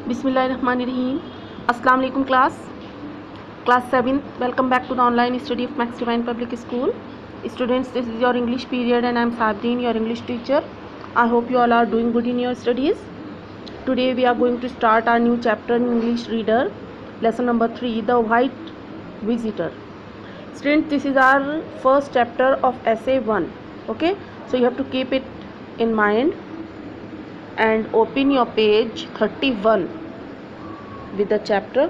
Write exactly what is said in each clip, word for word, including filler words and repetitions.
बिस्मिल्लाहिर्रहमानिर्रहीम। अस्सलाम वालेकुम class class seven. Welcome back to the online study of Max Divine Public School students. This is your English period and I am Sabreen, your English teacher. I hope you all are doing good in your studies. Today we are going to start our new chapter in English Reader, lesson number three, The White Visitor. Students, this is our first chapter of essay one. Okay, so you have to keep it in mind and open your page thirty-one with the chapter.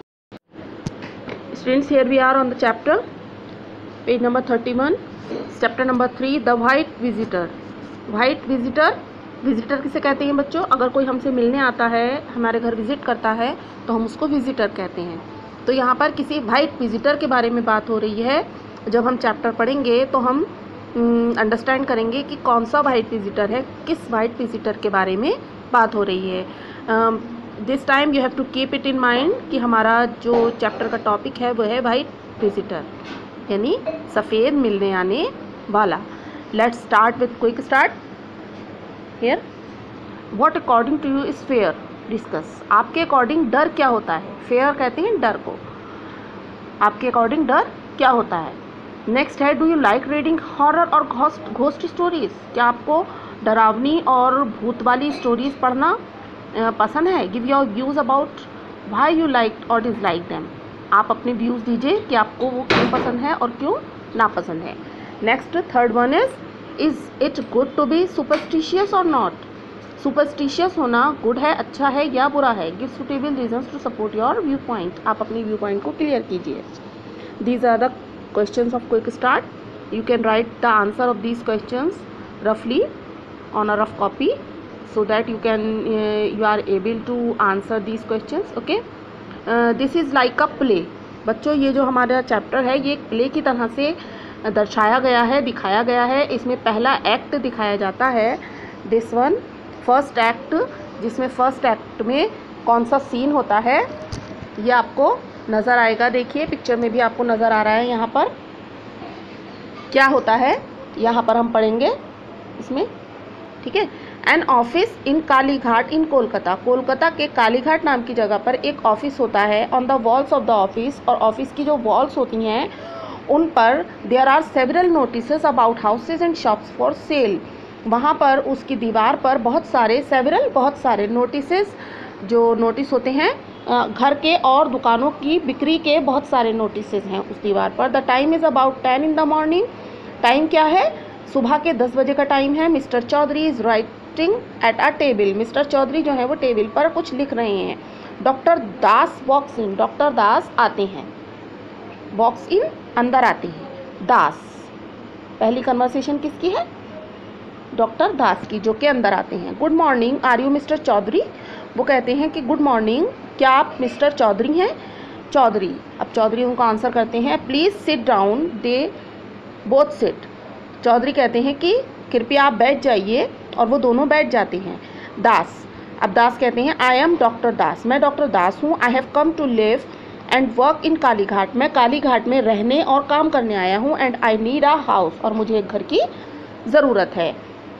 Students, here we are on the chapter, page number thirty-one, chapter number three, The White Visitor. White visitor, visitor किसे कहते हैं बच्चों? अगर कोई हमसे मिलने आता है, हमारे घर विजिट करता है, तो हम उसको विजिटर कहते हैं. तो यहाँ पर किसी वाइट विजिटर के बारे में बात हो रही है. जब हम चैप्टर पढ़ेंगे तो हम अंडरस्टैंड करेंगे कि कौन सा वाइट विजिटर है, किस वाइट विजिटर के बारे में बात हो रही है. This time you have to keep it in mind कि हमारा जो चैप्टर का टॉपिक है वो है वाइट विजिटर, यानी सफ़ेद मिलने आने वाला. Let's start with quick start. Here, what according to you is fair? Discuss. आपके अकॉर्डिंग डर क्या होता है? फेयर कहते हैं डर को. आपके अकॉर्डिंग डर क्या होता है? नेक्स्ट है, do you like reading horror और घोस्ट स्टोरीज? क्या आपको डरावनी और भूत वाली स्टोरीज पढ़ना पसंद है? Give your views about why you like और डिसलाइक देम. आप अपने व्यूज दीजिए कि आपको वो क्यों पसंद है और क्यों नापसंद है. Next, third one is is it good to be superstitious और नॉट? सुपरस्टिशियस होना गुड है, अच्छा है या बुरा है? Give suitable reasons to support your view point. आप अपने व्यू पॉइंट को क्लियर कीजिए. These are the questions of quick start. You can write the answer of these questions रफली on a rough copy so that you can you are able to answer these questions. Okay, this is like a play. बच्चों, ये जो हमारा chapter है ये play की तरह से दर्शाया गया है, दिखाया गया है. इसमें पहला एक्ट दिखाया जाता है, दिस वन फर्स्ट एक्ट, जिसमें फर्स्ट एक्ट में कौन सा सीन होता है ये आपको नज़र आएगा. देखिए पिक्चर में भी आपको नज़र आ रहा है. यहाँ पर क्या होता है यहाँ पर हम पढ़ेंगे इसमें, ठीक है. An office in Kalighat in Kolkata. Kolkata के कालीघाट नाम की जगह पर एक ऑफिस होता है. On the walls of the office, और ऑफिस की जो वॉल्स होती हैं उन पर there are several notices about houses and shops for sale. वहाँ पर उसकी दीवार पर बहुत सारे सेवरल बहुत सारे नोटिसेस, जो नोटिस होते हैं घर के और दुकानों की बिक्री के बहुत सारे नोटिसेस हैं उस दीवार पर. The time is about ten in the morning. Time क्या है? सुबह के दस बजे का टाइम है. Mister Chaudhary is writing at a table. Mister Chaudhary जो है वो टेबल पर कुछ लिख रहे हैं. डॉक्टर दास वॉक्स इन. डॉक्टर दास आते हैं. वॉक्स इन अंदर आते हैं. दास, पहली कन्वर्सेशन किसकी है? डॉक्टर दास की, जो कि अंदर आते हैं. Good morning, are you Mister Chaudhary? वो कहते हैं कि गुड मॉर्निंग, क्या आप मिस्टर चौधरी हैं? चौधरी, अब चौधरी उनको आंसर करते हैं, please sit down. They both sit. Chaudhary कहते हैं कि कृपया आप बैठ जाइए, और वो दोनों बैठ जाते हैं. दास, अब दास कहते हैं, आई एम डॉक्टर दास. मैं डॉक्टर दास हूँ. I have come to live and work in Kalighat. मैं कालीघाट में रहने और काम करने आया हूँ. And I need a house, और मुझे एक घर की ज़रूरत है.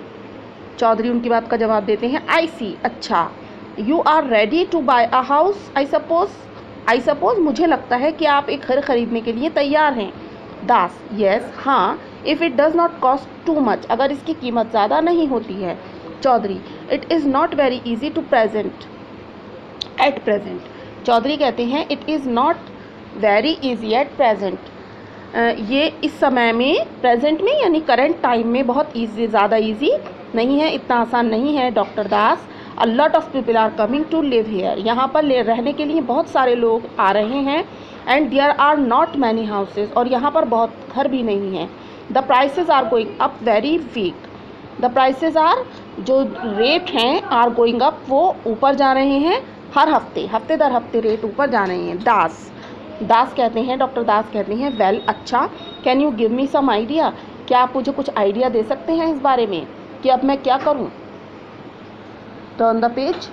चौधरी उनकी बात का जवाब देते हैं, आई सी, अच्छा. You are ready to buy a house I suppose. I suppose, मुझे लगता है कि आप एक घर खरीदने के लिए तैयार हैं. दास, येस, हाँ. If it does not cost too much, अगर इसकी कीमत ज़्यादा नहीं होती है. Chaudhary, it is not very easy to present at present. Chaudhary कहते हैं, it is not very easy at present. ये इस समय में, प्रेजेंट में यानी करंट टाइम में बहुत ईजी, ज़्यादा ईजी नहीं है, इतना आसान नहीं है. Doctor Das, a lot of people are coming to live here. यहाँ पर ले रहने के लिए बहुत सारे लोग आ रहे हैं. And there are not many houses, और यहाँ पर बहुत घर भी नहीं हैं. The prices are going up very weak. The prices are, जो रेट हैं, आर गोइंग अप, वो ऊपर जा रहे हैं. हर हफ्ते, हफ्ते दर हफ्ते रेट ऊपर जा रहे हैं. दास, दास कहते हैं, डॉक्टर दास कहते हैं, वेल, अच्छा. Can you give me some idea? क्या आप मुझे कुछ आइडिया दे सकते हैं इस बारे में कि अब मैं क्या करूं? Turn the page.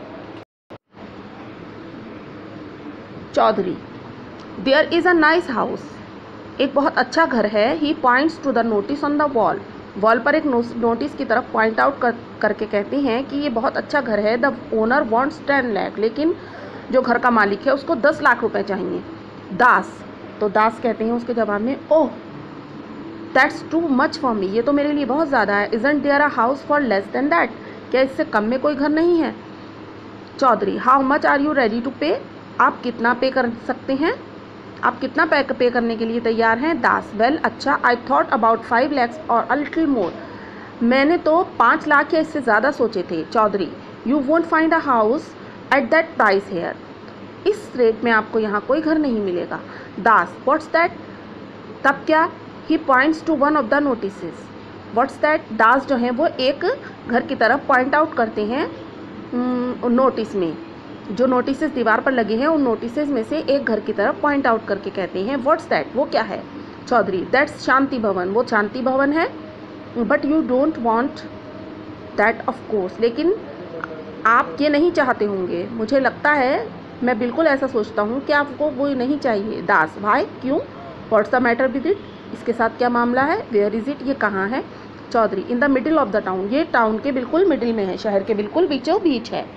Chaudhary, there is a nice house. एक बहुत अच्छा घर है. He points to the notice on the wall. Wall पर एक नोटिस की तरफ पॉइंट आउट कर करके कहते हैं कि ये बहुत अच्छा घर है। The owner wants ten lakh, लेकिन जो घर का मालिक है उसको दस लाख रुपए चाहिए। दास, तो दास कहते हैं उसके जवाब में, oh that's too much for me, ये तो मेरे लिए बहुत ज़्यादा है। Isn't there a house for less than that, क्या इससे कम में कोई घर नहीं है? Chaudhary, how much are you ready to pay, आप कितना पे कर सकते हैं, आप कितना पे पे करने के लिए तैयार हैं? दास, वेल अच्छा, I thought about five lakhs और अ लिटिल मोर, मैंने तो पाँच लाख या इससे ज़्यादा सोचे थे। Chaudhary, you won't find a house at that price here, इस रेट में आपको यहाँ कोई घर नहीं मिलेगा। दास, व्हाट्स दैट, तब क्या? He points to one of the notices, what's that, Das जो हैं वो एक घर की तरफ पॉइंट आउट करते हैं नोटिस में, जो नोटिस दीवार पर लगे हैं उन नोटिस में से एक घर की तरफ पॉइंट आउट करके कहते हैं व्हाट्स दैट, वो क्या है? चौधरी, दैट्स शांति भवन, वो शांति भवन है। But you don't want that of course, लेकिन आप ये नहीं चाहते होंगे, मुझे लगता है, मैं बिल्कुल ऐसा सोचता हूँ कि आपको वो नहीं चाहिए। दास, भाई क्यों? What's the matter with it, इसके साथ क्या मामला है? वेयर इज़ इट, ये कहाँ है? Chaudhary, in the middle of the town, ये टाउन के बिल्कुल मिडिल में है, शहर के बिल्कुल बीचों बीच है।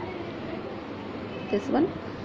This one.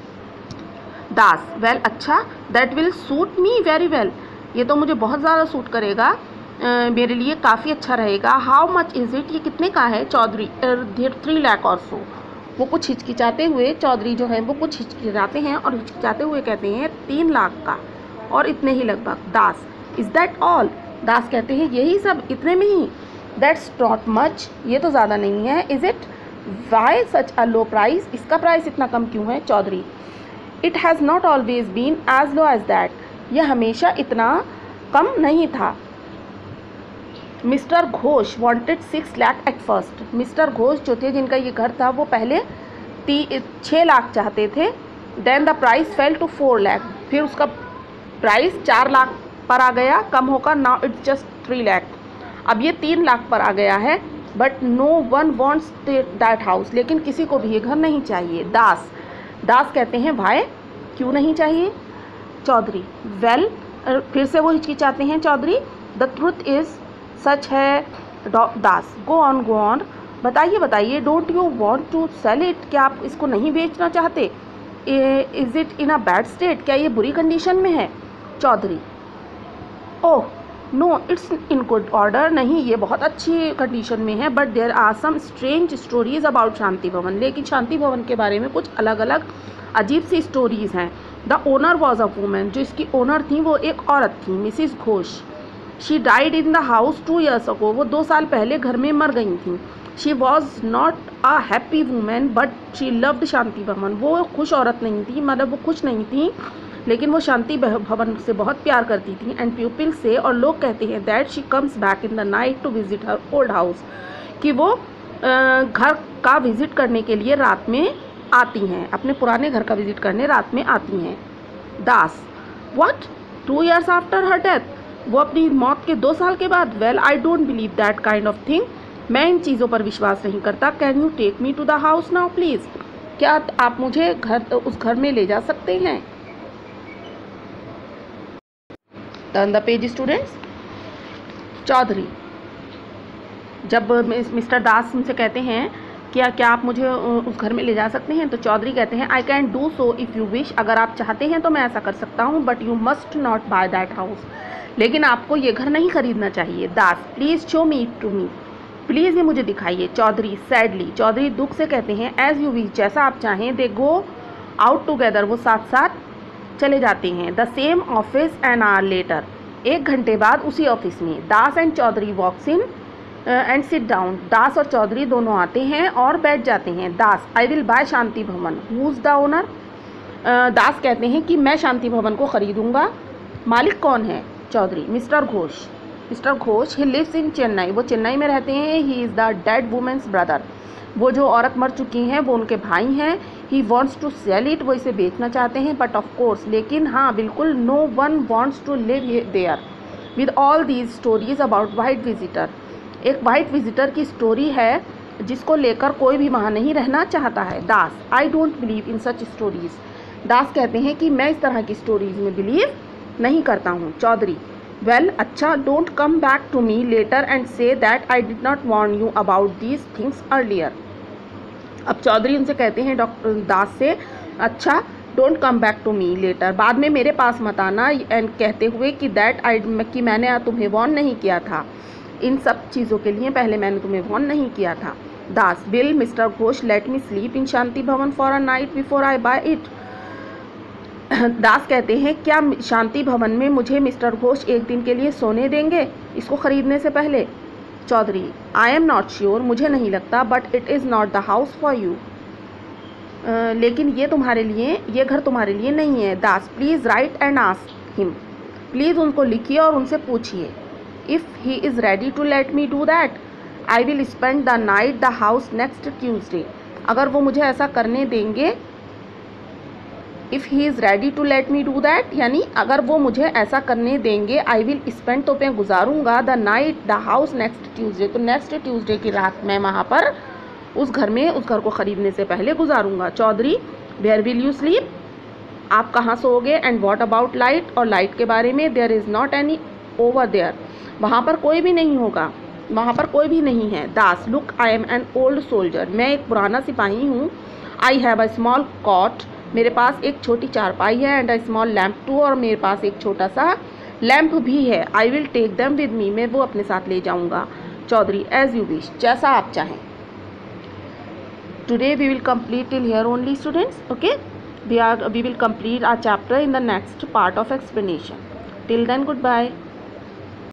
दास, वेल अच्छा, that will suit me very well, ये तो मुझे बहुत ज़्यादा सूट करेगा, Uh, मेरे लिए काफ़ी अच्छा रहेगा। हाउ मच इज़ इट, ये कितने का है? चौधरी, थ्री लाख और सो, वो कुछ हिचकिचाते हुए, चौधरी जो है वो कुछ हिचकिचाते हैं और हिचकिचाते हुए कहते हैं तीन लाख का और इतने ही लगभग। Das, is that all, Das कहते हैं यही सब, इतने में ही? दैट्स नॉट मच, ये तो ज़्यादा नहीं है। Is it, why such a low price, इसका प्राइस इतना कम क्यों है? Chaudhary, it has not always been as low as that, यह हमेशा इतना कम नहीं था। Mister Ghosh wanted six lakh at first, Mister Ghosh जो थे जिनका ये घर था वो पहले ती छः लाख चाहते थे। Then the price fell to four lakh, फिर उसका प्राइस चार लाख पर आ गया कम होकर, now it's just three lakh, अब ये तीन लाख पर आ गया है। But no one wants that house, लेकिन किसी को भी ये घर नहीं चाहिए। दास, दास कहते हैं भाई क्यों नहीं चाहिए? चौधरी, वेल well, फिर से वो हिचकिचाते हैं। चौधरी, द ट्रुथ इज़, सच है। Das, go on go on, बताइए बताइए। Don't you want to sell it, क्या आप इसको नहीं बेचना चाहते? Is it in a bad state, क्या ये बुरी कंडीशन में है? Chaudhary, oh no it's in good order, नहीं ये बहुत अच्छी कंडीशन में है। But there are some strange stories about Shanti Bhavan, लेकिन शांति भवन के बारे में कुछ अलग अलग अजीब सी स्टोरीज़ हैं। The owner was a woman, जो इसकी ओनर थी वो एक औरत थी, Mrs Ghosh. She died in the house two years ago, वो दो साल पहले घर में मर गई थी। She was not a happy woman but she loved Shanti Bhavan, वो खुश औरत नहीं थी, मतलब वो खुश नहीं थी, लेकिन वो शांति भवन से बहुत प्यार करती थी। एंड पीपल से, और लोग कहते हैं, that she comes back in the night to visit her old house, कि वो घर का विजिट करने के लिए रात में आती हैं, अपने पुराने घर का विजिट करने रात में आती हैं। Das, what, two years after her death, वो अपनी मौत के दो साल के बाद? Well I don't believe that kind of thing, मैं इन चीज़ों पर विश्वास नहीं करता। Can you take me to the house now please, क्या आप मुझे घर उस घर में ले जा सकते हैं? Turn the page students. Chaudhary, जब मिस्टर दास उनसे कहते हैं क्या क्या आप मुझे उस घर में ले जा सकते हैं, तो चौधरी कहते हैं I can do so if you wish, अगर आप चाहते हैं तो मैं ऐसा कर सकता हूँ। But you must not buy that house, लेकिन आपको ये घर नहीं खरीदना चाहिए। Das, please show me to me, please ये मुझे दिखाइए। चौधरी, सैडली, चौधरी दुख से कहते हैं एज यू विश, जैसा आप चाहें। दे गो आउट टुगेदर, वो साथ साथ चले जाते हैं। The same office an hour later, एक घंटे बाद उसी ऑफिस में। Das and Chaudhary walks in and sit down, Das और चौधरी दोनों आते हैं और बैठ जाते हैं। दास, I will buy Shanti Bhavan, who is the owner? Das कहते हैं कि मैं शांति भवन को खरीदूंगा, मालिक कौन है? Chaudhary, Mr Ghosh. Mr Ghosh, he lives in Chennai, वो चेन्नई में रहते हैं। He is the dead woman's brother, वो जो औरत मर चुकी हैं वो उनके भाई हैं। He wants to sell it, वो इसे बेचना चाहते हैं। बट ऑफ कोर्स, लेकिन हाँ बिल्कुल, no one wants to live there with all these stories about white visitor, एक वाइट विजिटर की स्टोरी है जिसको लेकर कोई भी वहाँ नहीं रहना चाहता है। Das, I don't believe in such stories, Das कहते हैं कि मैं इस तरह की स्टोरीज में बिलीव नहीं करता हूँ। चौधरी, वेल अच्छा, don't come back to me later and say that I did not warn you about these things earlier. अब चौधरी उनसे कहते हैं डॉक्टर दास से, अच्छा don't come back to me later, बाद में मेरे पास मत आना, एंड कहते हुए कि दैट आई कि मैंने तुम्हें वॉर्न नहीं किया था, इन सब चीज़ों के लिए पहले मैंने तुम्हें वॉर्न नहीं किया था। Das, will Mr Ghosh let me sleep in Shanti Bhavan for a night before I buy it. Das कहते हैं, क्या शांति भवन में मुझे मिस्टर घोष एक दिन के लिए सोने देंगे इसको ख़रीदने से पहले। Chaudhary, I am not sure, मुझे नहीं लगता, but it is not the house for you, लेकिन ये तुम्हारे लिए, ये घर तुम्हारे लिए नहीं है। Das, please write and ask him, please उनको लिखिए और उनसे पूछिए। If he is ready to let me do that I will spend the night the house next Tuesday, अगर वो मुझे ऐसा करने देंगे, if he is ready to let me do that यानी अगर वो मुझे ऐसा करने देंगे, आई विल स्पेंड तो मैं गुजारूंगा, the night the house next Tuesday, तो नेक्स्ट ट्यूसडे की रात मैं वहाँ पर उस घर में, उस घर को ख़रीदने से पहले गुजारूंगा। Chaudhary, where will you sleep, आप कहाँ सोओगे, एंड वॉट अबाउट लाइट, और लाइट के बारे में, there is not any over there, वहाँ पर कोई भी नहीं होगा, वहाँ पर कोई भी नहीं है। Das, look I am an old soldier, मैं एक पुराना सिपाही हूँ। I have a small cot, मेरे पास एक छोटी चारपाई है, and a small lamp too, और मेरे पास एक छोटा सा लैम्प भी है। I will take them with me, मैं वो अपने साथ ले जाऊँगा। चौधरी, एज यू विश, जैसा आप चाहें। Today we will complete till here only, students. Okay, we are we will complete our chapter in the next part of explanation. Till then, goodbye.